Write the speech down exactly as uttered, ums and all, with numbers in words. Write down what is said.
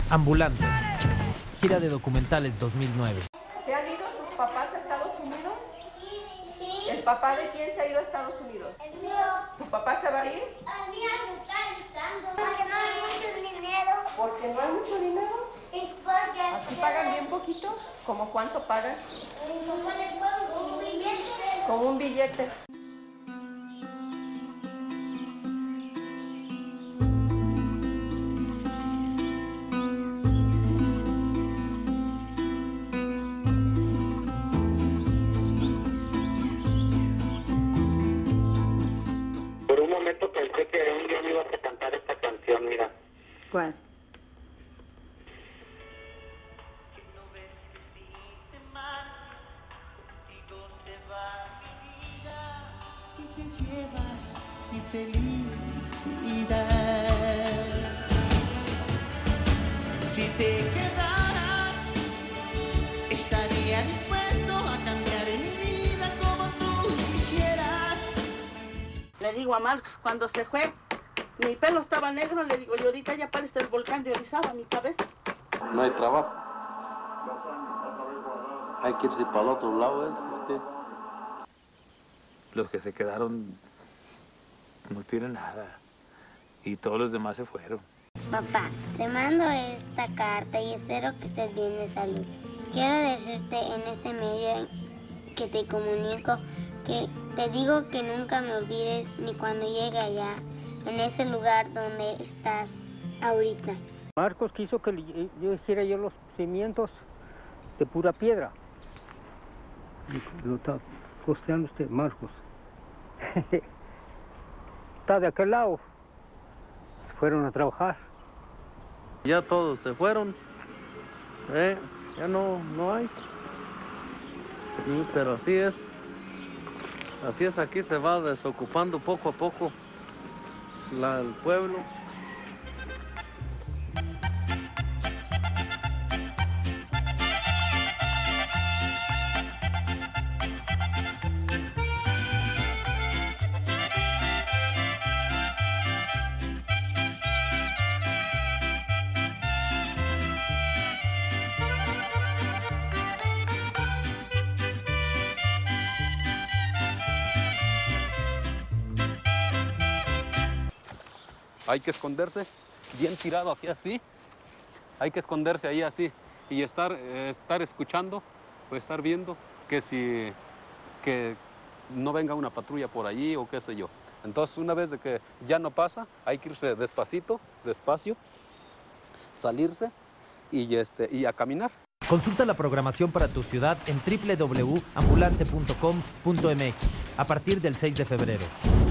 Ambulante. Gira de documentales dos mil nueve. ¿Se han ido sus papás a Estados Unidos? Sí. ¿El papá de quién se ha ido a Estados Unidos? El mío. ¿Tu papá se va a ir? El mío está gritando. Porque no hay mucho dinero. ¿Porque no hay mucho dinero? Y porque... ¿Aquí pagan bien poquito? ¿Cómo cuánto pagan? ¿Cómo le pongo un billete? Con un billete. Por un momento pensé que un día me ibas a cantar esta canción, mira. ¿Cuál? Y te llevas mi felicidad. Si te quedaras, estaría dispuesto a cambiar en mi vida como tú quisieras. Le digo a Marcos, cuando se fue, mi pelo estaba negro, le digo, y ahorita ya parece el volcán de Orizaba, mi cabeza. No hay trabajo. Hay que irse para el otro lado, es usted. Los que se quedaron no tienen nada. Y todos los demás se fueron. Papá, te mando esta carta y espero que estés bien de salud. Quiero decirte en este medio que te comunico que te digo que nunca me olvides ni cuando llegue allá, en ese lugar donde estás ahorita. Marcos quiso que yo hiciera yo los cimientos de pura piedra. Lo está costeando usted, Marcos. Está de aquel lado. Se fueron a trabajar. Ya todos se fueron. Eh, ya no, no hay. Sí, pero así es. Así es, aquí se va desocupando poco a poco la, el pueblo. Hay que esconderse bien tirado aquí así. Hay que esconderse ahí así y estar, eh, estar escuchando o estar viendo que si que no venga una patrulla por allí o qué sé yo. Entonces, una vez de que ya no pasa, hay que irse despacito, despacio, salirse y, este, y a caminar. Consulta la programación para tu ciudad en doble u doble u doble u punto ambulante punto com punto m x a partir del seis de febrero.